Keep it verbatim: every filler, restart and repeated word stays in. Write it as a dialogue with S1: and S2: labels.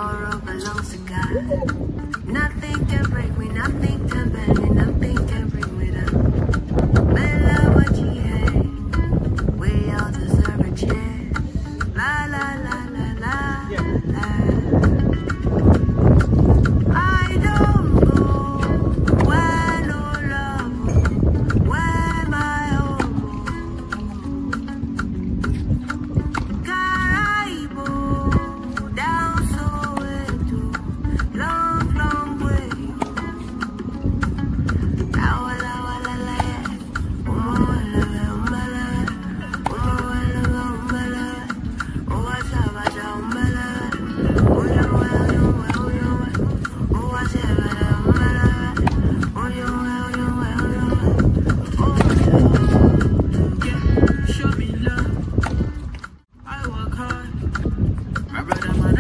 S1: tomorrow belongs to God. Nothing can break me, nothing can bend me, nothing can bring me down. My love, what you hate, we all deserve a chance. La la la la la la. I don't go where no love, where my home. Caraibo, down Soweto, long, long way. Awala wala la, umawala umala, umawala umala, uwasabata umala, uyawa uyawa uyawa, uwasabata umala, uyawa uyawa uyawa. Yeah, show me love. I work hard. My brother man